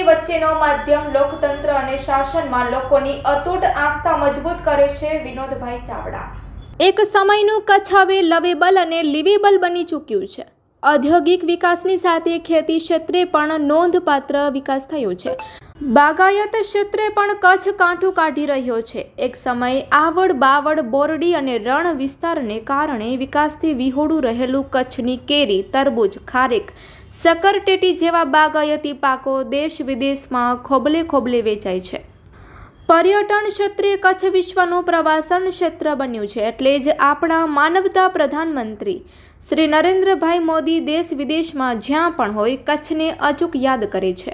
વચ્ચેનો માધ્યમ લોકતંત્ર અને શાસનમાં લોકોની અતૂટ આસ્થા મજબૂત કરે છે. વિનોદભાઈ ચાવડા. એક સમયનું કચ્છ હવે લવેબલ અને લિવેબલ બની ચૂક્યું છે. ઔદ્યોગિક વિકાસની સાથે ખેતી ક્ષેત્રે પણ નોંધપાત્ર વિકાસ થયો છે. બાગાયત ક્ષેત્રે પણ કચ્છ કાંઠું કાઢી રહ્યો છે. એક સમયે આવડ બાવડ બોરડી અને રણ વિસ્તારને કારણે વિકાસથી વિહોળું રહેલું કચ્છની કેરી, તરબૂચ, ખારેક, શક્કરટેટી જેવા બાગાયતી પાકો દેશ વિદેશમાં ખોબલે ખોબલે વેચાય છે. પર્યટન ક્ષેત્રે કચ્છ વિશ્વનું પ્રવાસન ક્ષેત્ર બન્યું છે. એટલે જ આપણા માનવતા પ્રધાનમંત્રી શ્રી નરેન્દ્રભાઈ મોદી દેશ વિદેશમાં જ્યાં પણ હોય કચ્છને અચૂક યાદ કરે છે.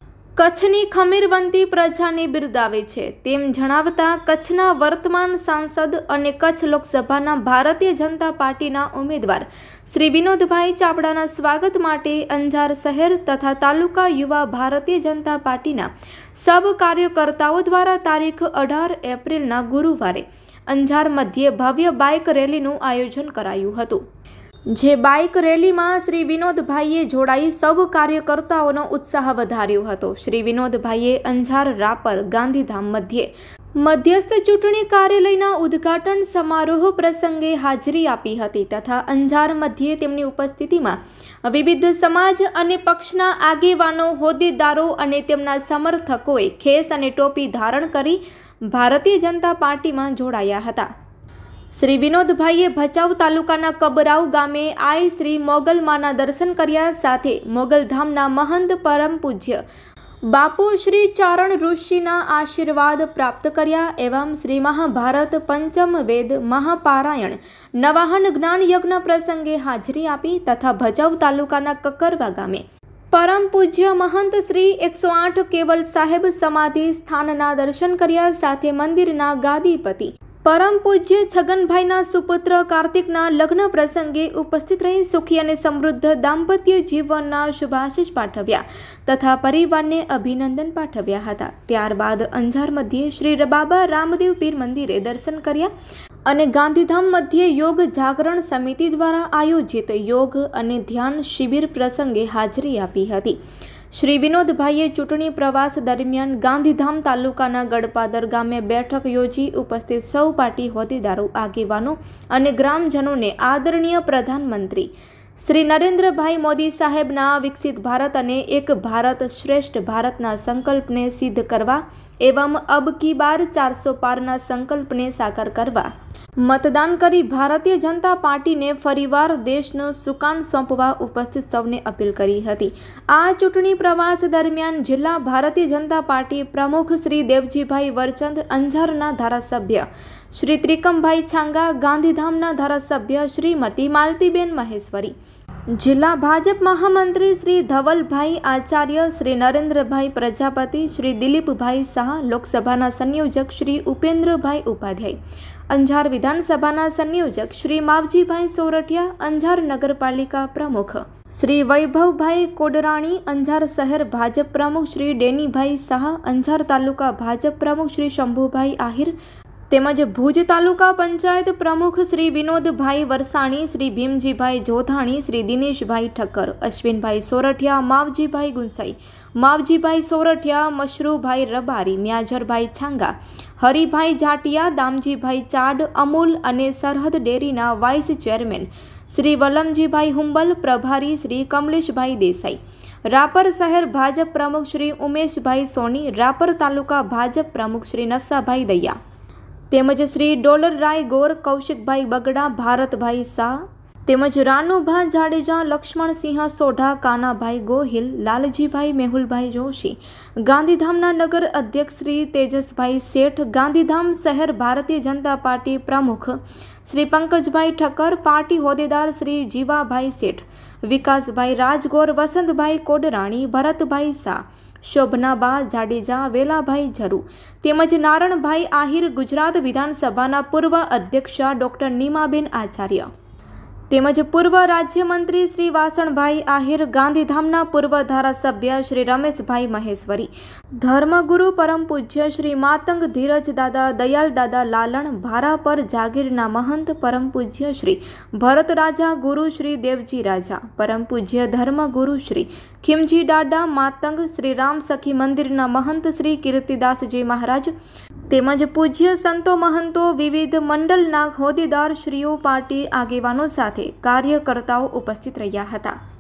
કચ્છની ખમીરવંતી પ્રજાને બિરદાવે છે તેમ જણાવતા કચ્છના વર્તમાન સાંસદ અને કચ્છ લોકસભાના ભારતીય જનતા પાર્ટીના ઉમેદવાર શ્રી વિનોદભાઈ ચાવડાના સ્વાગત માટે અંજાર શહેર તથા તાલુકા યુવા ભારતીય જનતા પાર્ટીના સબ કાર્યકર્તાઓ દ્વારા તારીખ 18 એપ્રિલના ગુરુવારે અંજાર મધ્યે ભવ્ય બાઇક રેલીનું આયોજન કરાયું હતું. જે બાઇક રેલીમાં શ્રી વિનોદભાઈએ જોડાઈ સૌ કાર્યકર્તાઓનો ઉત્સાહ વધાર્યો હતો. શ્રી વિનોદભાઈએ અંજાર રાપર ગાંધીધામ મધ્યે મધ્યસ્થ ચૂંટણી કાર્યાલયના ઉદ્ઘાટન સમારોહ પ્રસંગે હાજરી આપી હતી તથા અંજાર મધ્યે તેમની ઉપસ્થિતિમાં વિવિધ સમાજ અને પક્ષના આગેવાનો, હોદ્દેદારો અને તેમના સમર્થકોએ ખેસ અને ટોપી ધારણ કરી ભારતીય જનતા પાર્ટીમાં જોડાયા હતા. શ્રી વિનોદભાઈએ ભચાઉ તાલુકાના કબરાઉ ગામે આઈ શ્રી મોગલમાના દર્શન કર્યા. સાથે મોગલધામના મહંત પરમ પૂજ્ય બાપુ શ્રી ચારણ ઋષિના આશીર્વાદ પ્રાપ્ત કર્યા. એવં શ્રી મહાભારત પંચમ વેદ મહાપારાયણ નવાહન જ્ઞાન યજ્ઞ પ્રસંગે હાજરી આપી તથા ભચાઉ તાલુકાના કકરવા ગામે પરમ પૂજ્ય મહંત શ્રી 108 કેવલ સાહેબ સમાધિ સ્થાનના દર્શન કર્યા. સાથે મંદિરના ગાદીપતિ પરમ પૂજ્ય છગનભાઈના સુપુત્ર કાર્તિકના લગ્ન પ્રસંગે ઉપસ્થિત રહી સુખી અને સમૃદ્ધ દાંપત્ય જીવનના શુભાશીષ પાઠવ્યા તથા પરિવારને અભિનંદન પાઠવ્યા હતા. ત્યારબાદ અંજાર મધ્યે શ્રી બાબા રામદેવ પીર મંદિરે દર્શન કર્યા અને ગાંધીધામ મધ્યે યોગ જાગરણ સમિતિ દ્વારા આયોજિત યોગ અને ધ્યાન શિબિર પ્રસંગે હાજરી આપી હતી. શ્રી વિનોદભાઈએ ચૂંટણી પ્રવાસ દરમિયાન ગાંધીધામ તાલુકાના ગડપાદર ગામે બેઠક યોજી ઉપસ્થિત સૌ પાર્ટી હોદ્દેદારો, આગેવાનો અને ગ્રામજનોને આદરણીય પ્રધાનમંત્રી શ્રી નરેન્દ્રભાઈ મોદી સાહેબના વિકસિત ભારત અને એક ભારત શ્રેષ્ઠ ભારતના સંકલ્પને સિદ્ધ કરવા એવં અબ કી બાર 400 પારના સંકલ્પને સાકાર કરવા મતદાન કરી ભારતીય જનતા પાર્ટીને ફરીવાર દેશનું સુકાન સોંપવા ઉપસ્થિત સૌને અપીલ કરી હતી. આ ચૂંટણી પ્રવાસ દરમિયાન જિલ્લા ભારતીય જનતા પાર્ટી પ્રમુખ શ્રી દેવજીભાઈ વરચંદ, અંજારના ધારાસભ્ય શ્રી ત્રિકમભાઈ છાંગા, ગાંધીધામના ધારાસભ્ય શ્રીમતી માલતીબેન મહેશ્વરી, જિલ્લા ભાજપ મહામંત્રી શ્રી ધવલભાઈ આચાર્ય, શ્રી નરેન્દ્રભાઈ પ્રજાપતિ, શ્રી દિલીપભાઈ શાહ, લોકસભાના સંયોજક શ્રી ઉપેન્દ્રભાઈ ઉપાધ્યાય, અંજાર વિધાનસભાના સંયોજક શ્રી માવજીભાઈ સોરઠિયા, અંજાર નગરપાલિકા પ્રમુખ શ્રી વૈભવભાઈ કોડરાણી, અંજાર શહેર ભાજપ પ્રમુખ શ્રી ડેનીભાઈ શાહ, અંજાર તાલુકા ભાજપ પ્રમુખ શ્રી શંભુભાઈ આહિર તેમજ ભુજ તાલુકા પંચાયત પ્રમુખ શ્રી વિનોદભાઈ વરસાણી, શ્રી ભીમજીભાઈ જોધાણી, શ્રી દિનેશભાઈ ઠક્કર, અશ્વિનભાઈ સોરઠિયા, માવજીભાઈ ગુંસાઈ, માવજીભાઈ સોરઠિયા, મશરૂભાઈ રબારી, મ્યાજરભાઈ છાંગા, હરિભાઈ જાટિયા, દામજીભાઈ ચાડ, અમૂલ અને સરહદ ડેરીના વાઇસ ચેરમેન શ્રી વલમજીભાઈ હુંબલ, પ્રભારી શ્રી કમલેશભાઈ દેસાઈ, રાપર શહેર ભાજપ પ્રમુખ શ્રી ઉમેશભાઈ સોની, રાપર તાલુકા ભાજપ પ્રમુખ શ્રી નસાભાઈ દૈયા તેમજ શ્રી ડોલરરાય ગોર, કૌશિકભાઈ બગડા, ભારતભાઈ શાહ તેમજ રાનુભા જાડેજા, લક્ષ્મણસિંહ સોઢા, કાનાભાઈ ગોહિલ, લાલજીભાઈ મેહુલભાઈ જોશી, ગાંધીધામના નગર અધ્યક્ષ શ્રી તેજસભાઈ શેઠ, ગાંધીધામ શહેર ભારતીય જનતા પાર્ટી પ્રમુખ શ્રી પંકજભાઈ ઠક્કર, પાર્ટી હોદ્દેદાર શ્રી જીવાભાઈ શેઠ, વિકાસભાઈ રાજગોર, વસંતભાઈ કોડરાણી, ભરતભાઈ શાહ, શોભનાબા જાડેજા, વેલાભાઈ ઝરુ તેમજ નારણભાઈ આહિર, ગુજરાત વિધાનસભાના પૂર્વ અધ્યક્ષા ડોક્ટર નીમાબેન આચાર્ય તેમજ પૂર્વ રાજ્યમંત્રી શ્રી વાસણભાઈ આહિર, ગાંધીધામના પૂર્વ ધારાસભ્ય શ્રી રમેશભાઈ મહેશ્વરી, ધર્મગુરુ પરમ પૂજ્ય શ્રી માતંગ ધીરજ દાદા દયાલ દાદા લાલણ, ભારાપર જાગીરના મહંત પરમ પૂજ્ય શ્રી ભરત રાજા, ગુરુ શ્રી દેવજી રાજા, પરમ પૂજ્ય ધર્મગુરુ શ્રી ખીમજી દાદા માતંગ, શ્રી રામ સખી મંદિરના મહંત શ્રી કીર્તિદાસજી મહારાજ તેમજ પૂજ્ય સંતો મહંતો, વિવિધ મંડળના હોદ્દેદાર શ્રીઓ, પાર્ટી આગેવાનો સાથે કાર્યકર્તાઓ ઉપસ્થિત રહ્યા હતા.